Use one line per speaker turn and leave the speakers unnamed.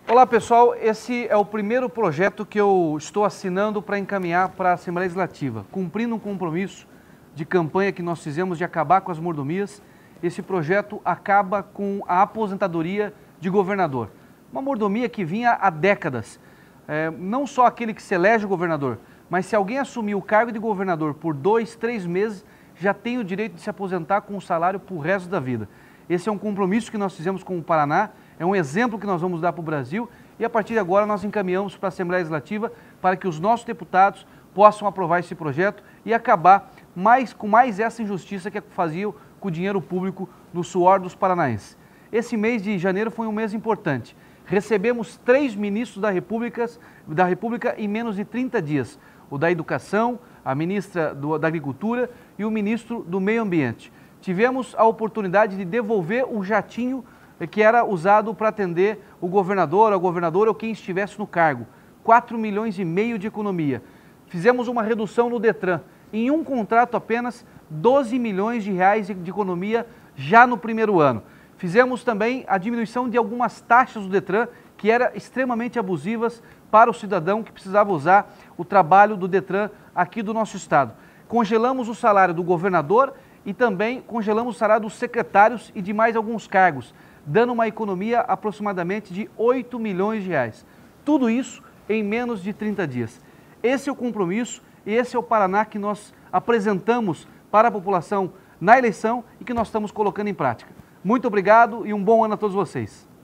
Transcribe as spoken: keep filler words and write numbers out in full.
Olá pessoal, esse é o primeiro projeto que eu estou assinando para encaminhar para a Assembleia Legislativa. Cumprindo um compromisso de campanha que nós fizemos de acabar com as mordomias, esse projeto acaba com a aposentadoria de governador. Uma mordomia que vinha há décadas. É, não só aquele que se elege o governador, mas se alguém assumir o cargo de governador por dois, três meses, já tem o direito de se aposentar com o salário para o resto da vida. Esse é um compromisso que nós fizemos com o Paraná, é um exemplo que nós vamos dar para o Brasil e a partir de agora nós encaminhamos para a Assembleia Legislativa para que os nossos deputados possam aprovar esse projeto e acabar mais, com mais essa injustiça que faziam com o dinheiro público no suor dos paranaenses. Esse mês de janeiro foi um mês importante. Recebemos três ministros da República, da República em menos de trinta dias. O da Educação, a ministra do, da Agricultura e o ministro do Meio Ambiente. Tivemos a oportunidade de devolver o jatinho que era usado para atender o governador, a governadora ou quem estivesse no cargo. quatro milhões e meio de economia. Fizemos uma redução no Detran. Em um contrato apenas, doze milhões de reais de economia já no primeiro ano. Fizemos também a diminuição de algumas taxas do Detran que eram extremamente abusivas para o cidadão que precisava usar o trabalho do Detran aqui do nosso estado. Congelamos o salário do governador e também congelamos o salário dos secretários e de mais alguns cargos, dando uma economia aproximadamente de oito milhões de reais. Tudo isso em menos de trinta dias. Esse é o compromisso e esse é o Paraná que nós apresentamos para a população na eleição e que nós estamos colocando em prática. Muito obrigado e um bom ano a todos vocês.